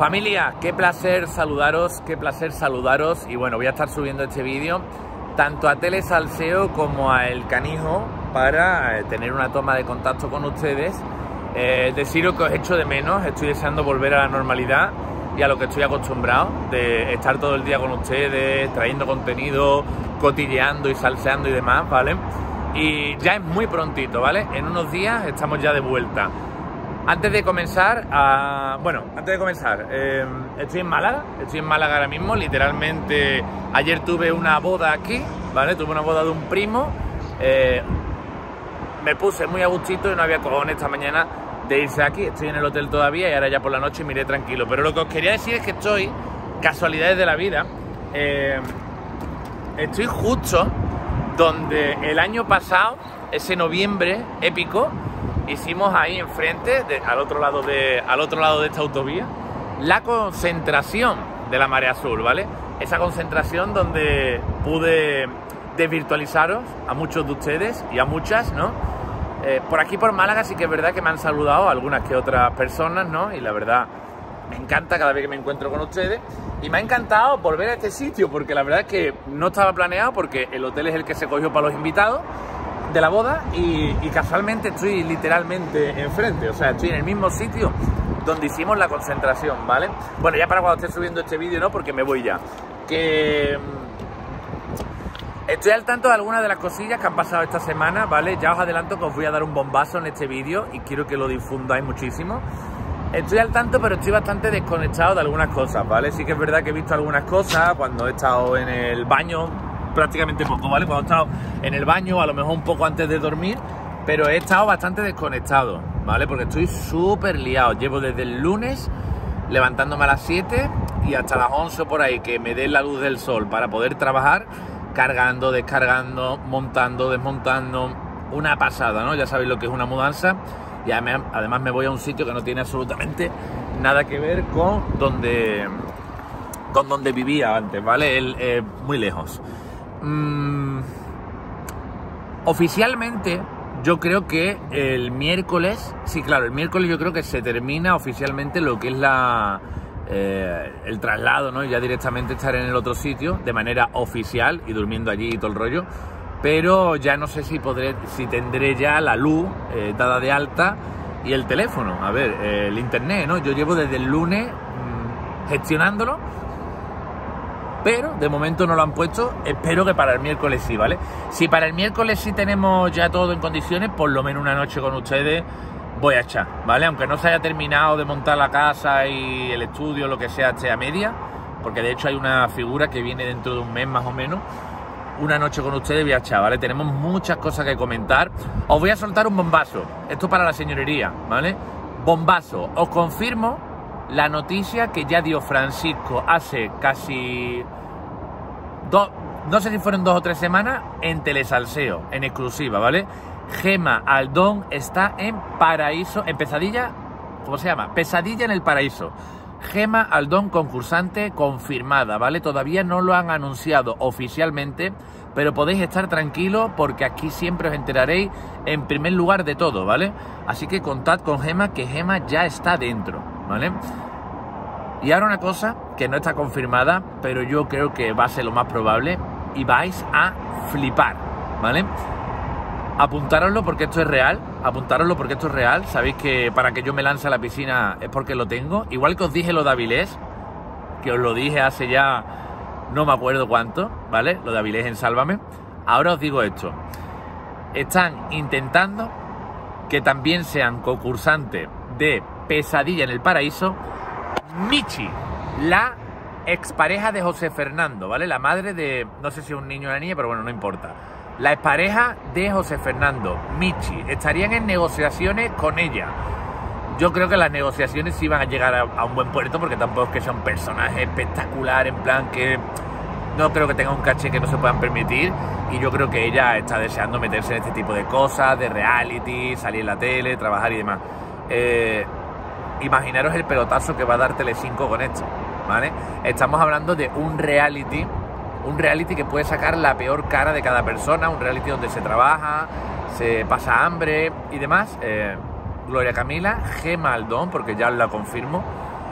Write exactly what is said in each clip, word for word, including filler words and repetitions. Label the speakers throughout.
Speaker 1: Familia, qué placer saludaros, qué placer saludaros. Y bueno, voy a estar subiendo este vídeo tanto a Telesalseo como a El Canijo para eh, tener una toma de contacto con ustedes. Eh, deciros que os echo de menos, estoy deseando volver a la normalidad y a lo que estoy acostumbrado, de estar todo el día con ustedes, trayendo contenido, cotilleando y salseando y demás, ¿vale? Y ya es muy prontito, ¿vale? En unos días estamos ya de vuelta. Antes de comenzar, a... bueno, antes de comenzar, eh, estoy en Málaga, estoy en Málaga ahora mismo, literalmente ayer tuve una boda aquí, ¿vale? Tuve una boda de un primo, eh, me puse muy a gustito y no había cojones esta mañana de irse aquí, estoy en el hotel todavía y ahora ya por la noche me iré tranquilo, pero lo que os quería decir es que estoy, casualidades de la vida, eh, estoy justo donde el año pasado, ese noviembre épico, hicimos ahí enfrente, de, al, otro lado de, al otro lado de esta autovía, la concentración de la Marea Azul, ¿vale? Esa concentración donde pude desvirtualizaros a muchos de ustedes y a muchas, ¿no? Eh, por aquí por Málaga sí que es verdad que me han saludado algunas que otras personas, ¿no? Y la verdad me encanta cada vez que me encuentro con ustedes. Y me ha encantado volver a este sitio porque la verdad es que no estaba planeado porque el hotel es el que se cogió para los invitados de la boda y, y casualmente estoy literalmente enfrente, o sea, estoy en el mismo sitio donde hicimos la concentración, ¿vale? Bueno, ya para cuando esté subiendo este vídeo, ¿no? Porque me voy ya. Que estoy al tanto de algunas de las cosillas que han pasado esta semana, ¿vale? Ya os adelanto que os voy a dar un bombazo en este vídeo y quiero que lo difundáis muchísimo. Estoy al tanto, pero estoy bastante desconectado de algunas cosas, ¿vale? Sí que es verdad que he visto algunas cosas cuando he estado en el baño, prácticamente poco, ¿vale? Cuando he estado en el baño, a lo mejor un poco antes de dormir, pero he estado bastante desconectado, ¿vale? Porque estoy súper liado. Llevo desde el lunes levantándome a las siete y hasta las once por ahí, que me dé la luz del sol para poder trabajar, cargando, descargando, montando, desmontando, una pasada, ¿no? Ya sabéis lo que es una mudanza. Y además me voy a un sitio que no tiene absolutamente nada que ver con donde, con donde vivía antes, ¿vale? El, eh, muy lejos. Mm, oficialmente yo creo que el miércoles, sí, claro, el miércoles yo creo que se termina oficialmente lo que es la eh, el traslado, ¿no? Ya directamente estar en el otro sitio de manera oficial y durmiendo allí y todo el rollo. Pero ya no sé si podré, si tendré ya la luz eh, dada de alta y el teléfono, a ver, eh, el internet, ¿no? Yo llevo desde el lunes mmm, gestionándolo, pero de momento no lo han puesto. Espero que para el miércoles sí, ¿vale? Si para el miércoles sí tenemos ya todo en condiciones, por lo menos una noche con ustedes voy a echar, ¿vale? Aunque no se haya terminado de montar la casa y el estudio, lo que sea, esté a media, porque de hecho hay una figura que viene dentro de un mes más o menos. Una noche con ustedes voy a echar, ¿vale? Tenemos muchas cosas que comentar. Os voy a soltar un bombazo. Esto para la señorería, ¿vale? Bombazo. Os confirmo la noticia que ya dio Francisco hace casi dos, no sé si fueron dos o tres semanas, en Telesalseo, en exclusiva, ¿vale? Gema Aldón está en Paraíso, en Pesadilla, ¿cómo se llama? Pesadilla en el Paraíso. Gema Aldón, concursante confirmada, ¿vale? Todavía no lo han anunciado oficialmente, pero podéis estar tranquilos porque aquí siempre os enteraréis en primer lugar de todo, ¿vale? Así que contad con Gema, que Gema ya está dentro, ¿vale? Y ahora una cosa que no está confirmada, pero yo creo que va a ser lo más probable y vais a flipar, ¿vale? Apuntároslo porque esto es real, apuntároslo porque esto es real. Sabéis que para que yo me lance a la piscina es porque lo tengo. Igual que os dije lo de Avilés, que os lo dije hace ya no me acuerdo cuánto, ¿vale? Lo de Avilés en Sálvame. Ahora os digo esto. Están intentando que también sean concursantes de Pesadilla en el Paraíso Michi, la expareja de José Fernando, ¿vale? La madre de, no sé si es un niño o una niña, pero bueno, no importa. La expareja de José Fernando, Michi, estarían en negociaciones con ella. Yo creo que las negociaciones sí van a llegar a, a un buen puerto, porque tampoco es que sea un personaje espectacular, en plan que no creo que tenga un caché que no se puedan permitir. Y yo creo que ella está deseando meterse en este tipo de cosas, de reality, salir en la tele, trabajar y demás. Eh, imaginaros el pelotazo que va a dar Telecinco con esto, ¿vale? Estamos hablando de un reality... Un reality que puede sacar la peor cara de cada persona, un reality donde se trabaja, se pasa hambre y demás. Eh, Gloria Camila, Gema Aldón, porque ya la confirmo,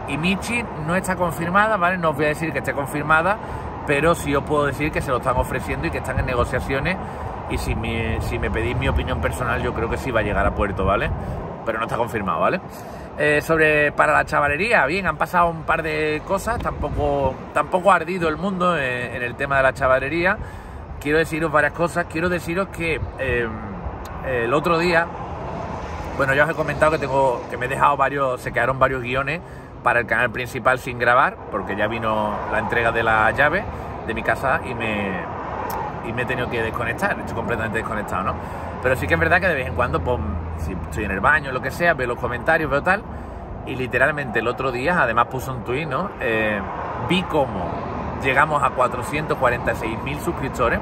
Speaker 1: Y Michi no está confirmada, ¿vale? No os voy a decir que esté confirmada, pero sí os puedo decir que se lo están ofreciendo y que están en negociaciones. Y si me, si me pedís mi opinión personal, yo creo que sí va a llegar a puerto, ¿vale? Pero no está confirmado, ¿vale? Eh, sobre para la chavalería, bien, han pasado un par de cosas, tampoco, tampoco ha ardido el mundo en, en el tema de la chavalería. Quiero deciros varias cosas. Quiero deciros que eh, el otro día, bueno, ya os he comentado que tengo que me he dejado varios, se quedaron varios guiones para el canal principal sin grabar, porque ya vino la entrega de la llave de mi casa y me, y me he tenido que desconectar, estoy completamente desconectado, ¿no? Pero sí que es verdad que de vez en cuando, pues, si estoy en el baño, lo que sea, veo los comentarios, veo tal, y literalmente el otro día, además puse un tuit, ¿no? Eh, vi cómo llegamos a cuatrocientos cuarenta y seis mil suscriptores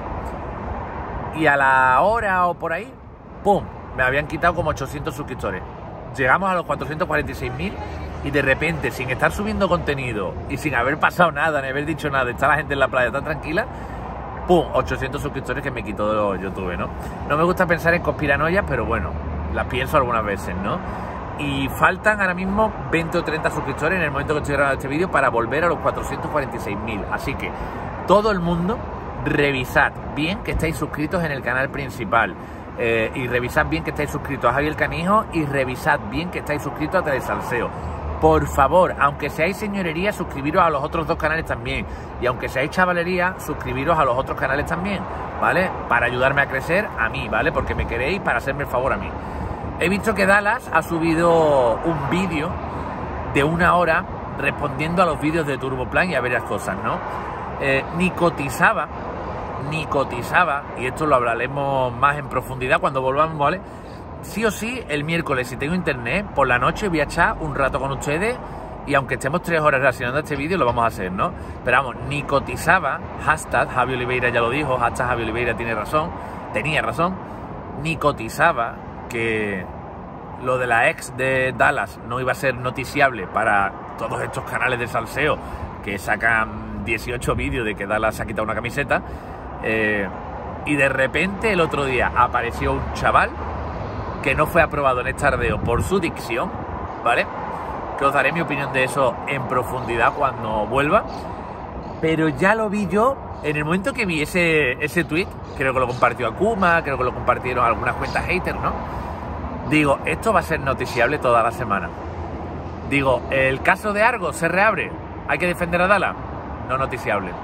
Speaker 1: y a la hora o por ahí, ¡pum!, me habían quitado como ochocientos suscriptores. Llegamos a los cuatrocientos cuarenta y seis mil y de repente, sin estar subiendo contenido y sin haber pasado nada, ni haber dicho nada, está la gente en la playa tan tranquila, ¡pum!, ochocientos suscriptores que me quitó YouTube, ¿no? No me gusta pensar en conspiranoias, pero bueno, las pienso algunas veces, ¿no? Y faltan ahora mismo veinte o treinta suscriptores en el momento que estoy grabando este vídeo para volver a los cuatrocientos cuarenta y seis mil. Así que todo el mundo, revisad bien que estáis suscritos en el canal principal. Eh, y revisad bien que estáis suscritos a Javier Canijo y revisad bien que estáis suscritos a Telesalseo. Por favor, aunque seáis señorería, suscribiros a los otros dos canales también. Y aunque seáis chavalería, suscribiros a los otros canales también, ¿vale? Para ayudarme a crecer a mí, ¿vale? Porque me queréis para hacerme el favor a mí. He visto que Dallas ha subido un vídeo de una hora respondiendo a los vídeos de Turboplan y a varias cosas, ¿no? Eh, ni cotizaba, ni cotizaba, y esto lo hablaremos más en profundidad cuando volvamos, ¿vale? Sí o sí, el miércoles, si tengo internet, por la noche voy a echar un rato con ustedes y aunque estemos tres horas reaccionando a este vídeo, lo vamos a hacer, ¿no? Pero vamos, ni cotizaba, hashtag Javi Oliveira ya lo dijo, hashtag Javi Oliveira tiene razón, tenía razón, ni cotizaba que lo de la ex de Dallas no iba a ser noticiable para todos estos canales de salseo que sacan dieciocho vídeos de que Dallas se ha quitado una camiseta, eh, y de repente el otro día apareció un chaval que no fue aprobado en este ardeo por su dicción, ¿vale? Que os daré mi opinión de eso en profundidad cuando vuelva. Pero ya lo vi yo, en el momento que vi ese, ese tweet, creo que lo compartió Akuma, creo que lo compartieron algunas cuentas haters, ¿no? Digo, esto va a ser noticiable toda la semana. Digo, ¿el caso de Argos se reabre? ¿Hay que defender a Dallas? No noticiable.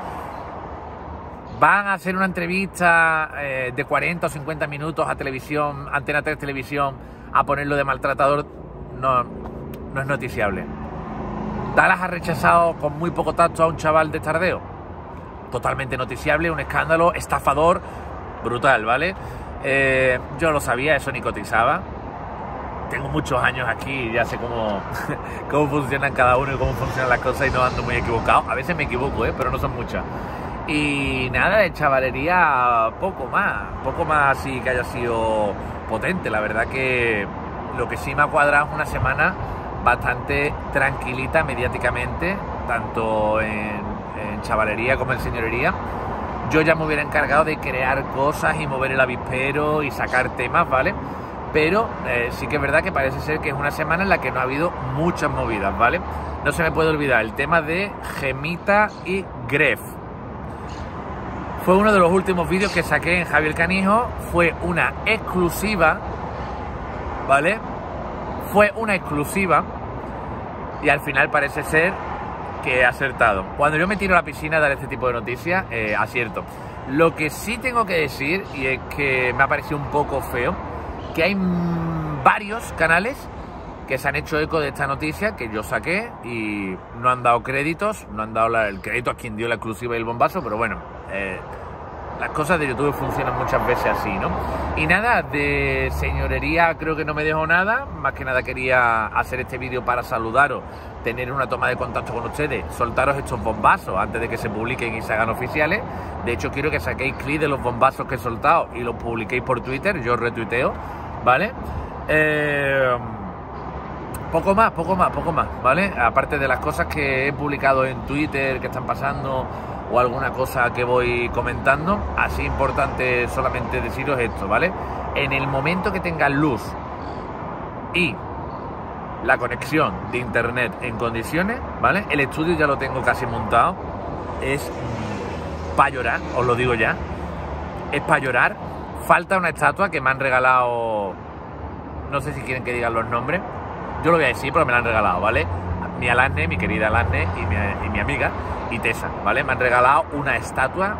Speaker 1: ¿Van a hacer una entrevista eh, de cuarenta o cincuenta minutos a televisión, Antena tres Televisión, a ponerlo de maltratador? No, no es noticiable. ¿Dallas ha rechazado con muy poco tacto a un chaval de tardeo? Totalmente noticiable, un escándalo, estafador, brutal, ¿vale? Eh, yo lo sabía, eso ni cotizaba. Tengo muchos años aquí y ya sé cómo, cómo funcionan cada uno y cómo funcionan las cosas y no ando muy equivocado. A veces me equivoco, ¿eh? Pero no son muchas. Y nada, de chavalería poco más, poco más así que haya sido potente. La verdad que lo que sí me ha cuadrado es una semana bastante tranquilita mediáticamente, tanto en, en chavalería como en señorería. Yo ya me hubiera encargado de crear cosas y mover el avispero y sacar temas, ¿vale? Pero eh, sí que es verdad que parece ser que es una semana en la que no ha habido muchas movidas, ¿vale? No se me puede olvidar el tema de Gemita y Gref. Fue uno de los últimos vídeos que saqué en Javier Canijo, fue una exclusiva, ¿vale? Fue una exclusiva y al final parece ser que he acertado. Cuando yo me tiro a la piscina a dar este tipo de noticias, eh, acierto. Lo que sí tengo que decir, y es que me ha parecido un poco feo, que hay varios canales que se han hecho eco de esta noticia que yo saqué y no han dado créditos, no han dado la, el crédito a quien dio la exclusiva y el bombazo, pero bueno, eh, las cosas de YouTube funcionan muchas veces así, ¿no? Y nada, de señorería creo que no me dejo nada, más que nada quería hacer este vídeo para saludaros, tener una toma de contacto con ustedes, soltaros estos bombazos antes de que se publiquen y se hagan oficiales. De hecho, quiero que saquéis clic de los bombazos que he soltado y los publiquéis por Twitter, yo retuiteo, ¿vale? Eh... Poco más, poco más, poco más, ¿vale? Aparte de las cosas que he publicado en Twitter que están pasando o alguna cosa que voy comentando, así importante solamente deciros esto, ¿vale? En el momento que tengan luz y la conexión de internet en condiciones, ¿vale? El estudio ya lo tengo casi montado. Es para llorar, os lo digo ya. Es para llorar. Falta una estatua que me han regalado. No sé si quieren que digan los nombres. Yo lo voy a decir, pero me la han regalado, ¿vale? Mi Alasne, mi querida Alasne y mi, y mi amiga y Tessa, ¿vale? Me han regalado una estatua,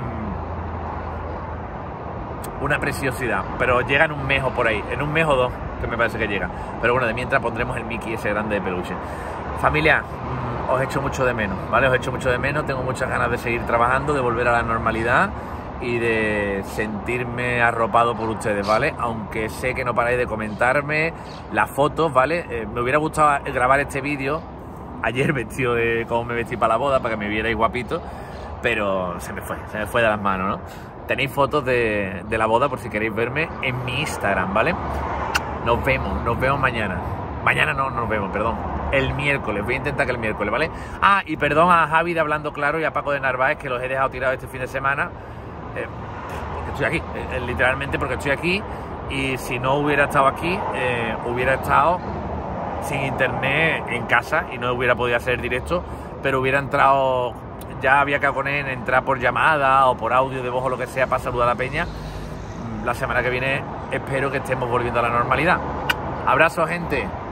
Speaker 1: mmm, una preciosidad, pero llega en un mes o por ahí, en un mes o dos, que me parece que llega. Pero bueno, de mientras pondremos el Mickey ese grande de peluche. Familia, mmm, os echo mucho de menos, ¿vale? Os echo mucho de menos, tengo muchas ganas de seguir trabajando, de volver a la normalidad y de sentirme arropado por ustedes, ¿vale? Aunque sé que no paráis de comentarme las fotos, ¿vale? Eh, me hubiera gustado grabar este vídeo ayer vestido de cómo me vestí para la boda, para que me vierais guapito, pero se me fue, se me fue de las manos, ¿no? Tenéis fotos de, de la boda por si queréis verme en mi Instagram, ¿vale? Nos vemos, nos vemos mañana. Mañana no nos vemos, perdón. El miércoles, voy a intentar que el miércoles, ¿vale? Ah, y perdón a Javi de Hablando Claro y a Paco de Narváez, que los he dejado tirados este fin de semana. Eh, porque estoy aquí, eh, literalmente porque estoy aquí, y si no hubiera estado aquí, eh, hubiera estado sin internet en casa y no hubiera podido hacer directo, pero hubiera entrado, ya había quedado con él en entrar por llamada o por audio de voz o lo que sea para saludar a la peña. La semana que viene espero que estemos volviendo a la normalidad. Abrazo, gente.